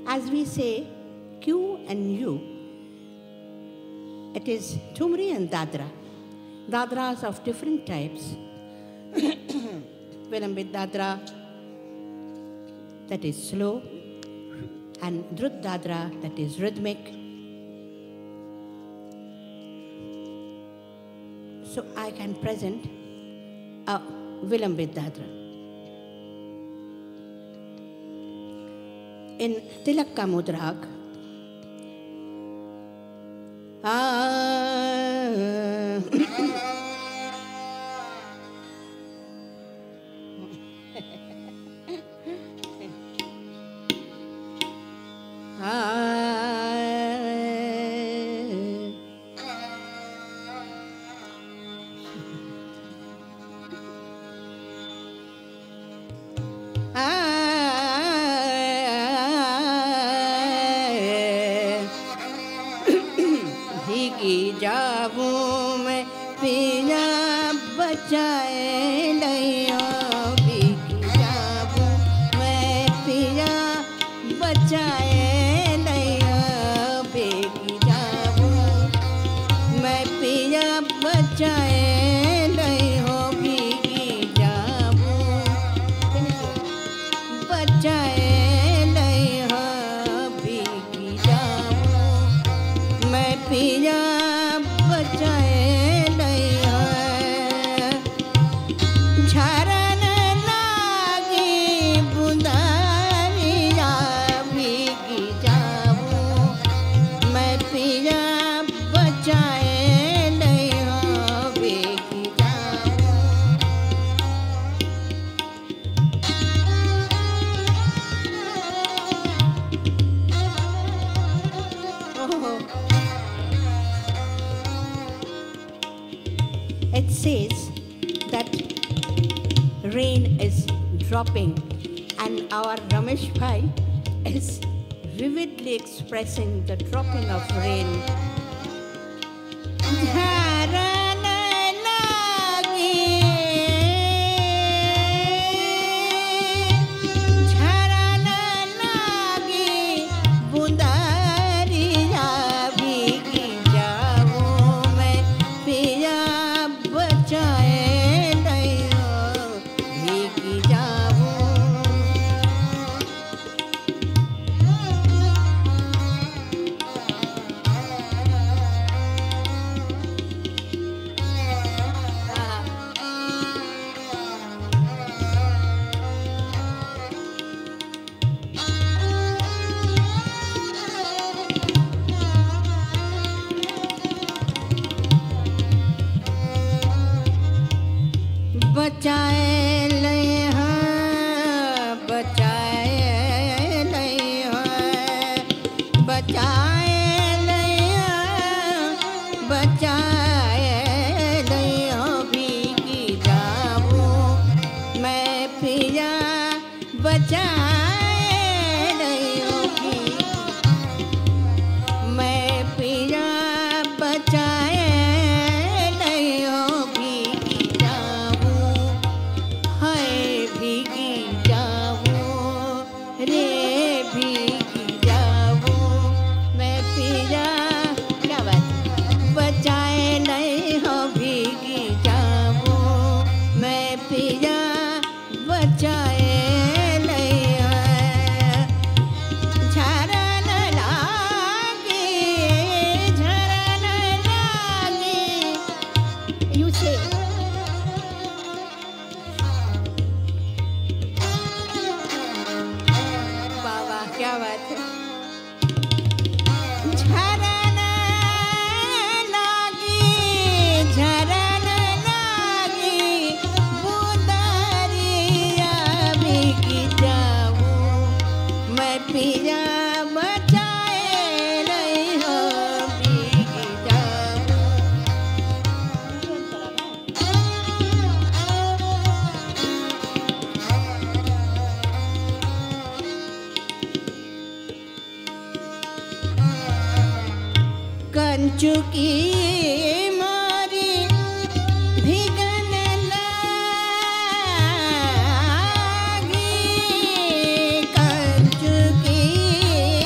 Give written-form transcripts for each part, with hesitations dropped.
As we say Q and U, it is Thumri and Dadra. Dadras of different types. Vilambit Dadra, that is slow, and Drut Dadra, that is rhythmic. So I can present a Vilambit Dadra. In Tilak Kamod Raag, भीगी जाऊं मैं पिया बचाए नैया, भीगी जाऊं मैं पिया बचाए नैया, भीगी जाऊं मैं पिया बचाए नैया, भीगी जाऊं बचाए नैया, भीगी जाऊं मैं पिया बचाए नैया, झरन लागी बुंदारिया, भीगी जाऊं मैं पिया बचाए नैया, भीगी जाऊं। It says that rain is dropping, and our Ramesh Bhai is vividly expressing the dropping of rain. Dharan lagi, dharan lagi, bundariya, bhigi jaऊं मैं पिया बचाए नैया, भीगी जाऊं। बचाए नैया, बचाए नैया, बचाए नैया, बचाए नैया, भीगी जाऊं मैं पिया बचाए नैया, मैं पिया बचाए नैया, भीगी जाऊं, हाय भीगी जाऊं रे, भीगी जाऊं मैं पिया, क्या बात, बचाए नैया, भीगी जाऊं मैं पिया बचाए नैया, झरन लागी, झरन लागी, you say, वाह वाह क्या बात है, झरन लागी, झरन लागी, बुंदारिया, भीगी जाऊं मैं पिया बचाए नैया, भीगी जाऊं। कंचु की मारी भीगन लागी, कंचु की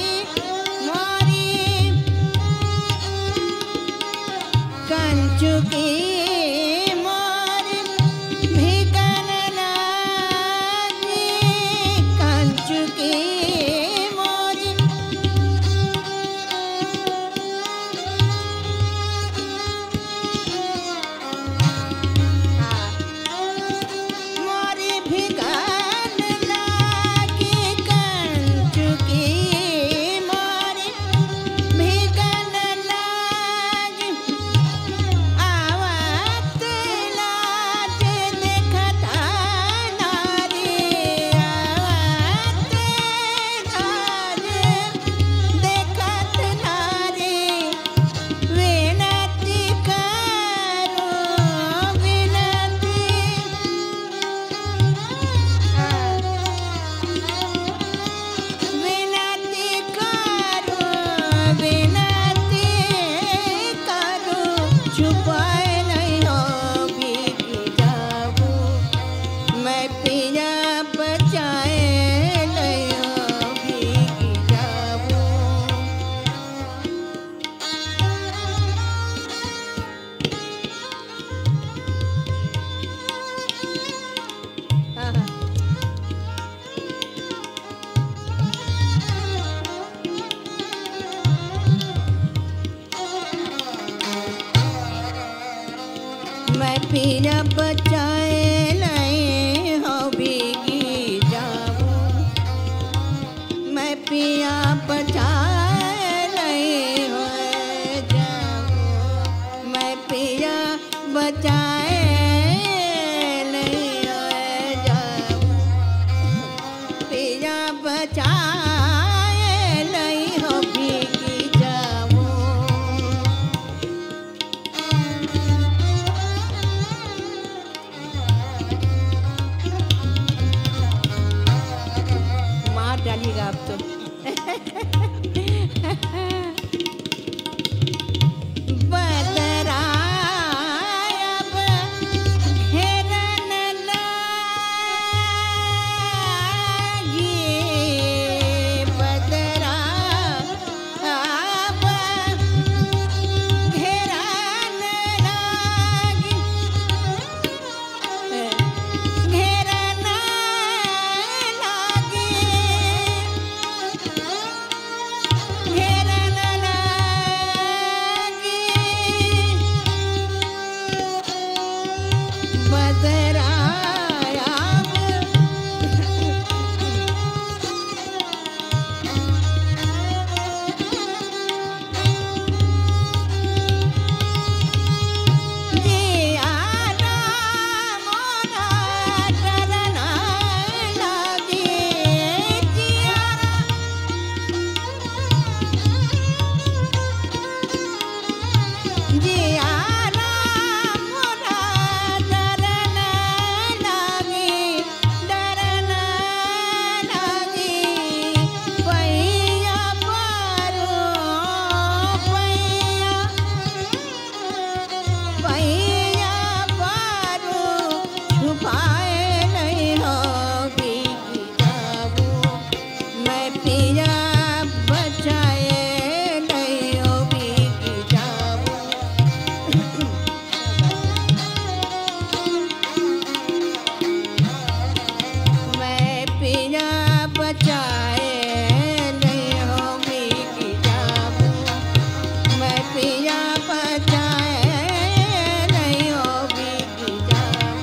पिया बचाए नहीं हो भीगी जाऊं, मैं पिया बचाए नहीं हो जाऊं, मैं पिया बचाए नहीं हो जाऊं, पिया बचाए नहीं हो भीगी जाऊं। मार डालिएगा आप तो। बदरा अब घेरन लागी, बदरा अब घेरन लागी, घेरन लागी, घेरन लागी, बदरा जिया मोरा करना लागी, जिया जिया मोरा डरना लागी, डरना लागी, पैया पारो पैया, पैया पारो छुपाए नहीं हो भीगी जाऊं, मैं पिया बचाए नहीं हो भीगी जाऊं। मैं पिया बचाए नहीं हो भीगी जाऊं, मैं पिया बचाए नहीं हो भीगी जाऊं।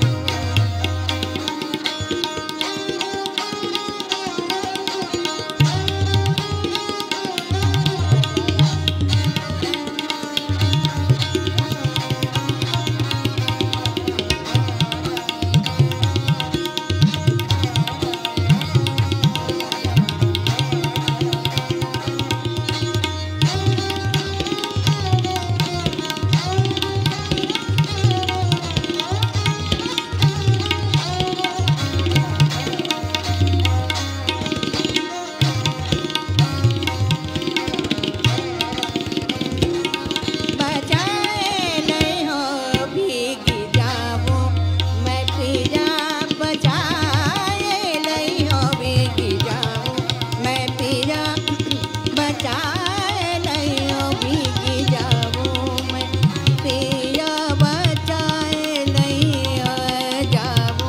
बचाए नहीं हो भीगी जाऊं, मैं पिया बचाए नहीं हो भीगी जाऊं, मैं पिया बचाए नहीं हो भीगी जाऊं, मैं पिया बचाए नहीं हो जाऊं,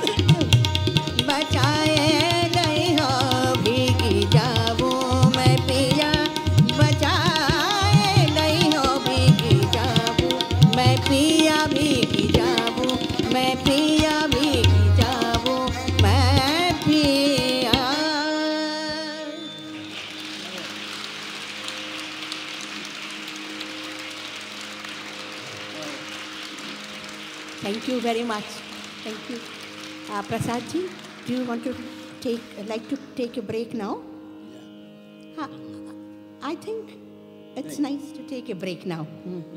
बचाए नहीं हो भीगी जाऊं, मैं पिया बचाए नहीं हो भीगी जाऊं, मैं पिया भीगी जाऊं, मैं पिया भीगी जाऊं, मैं पिया। Thank you very much. Thank you. Prasad ji, do you want to like to take a break now? I think it's nice to take a break now.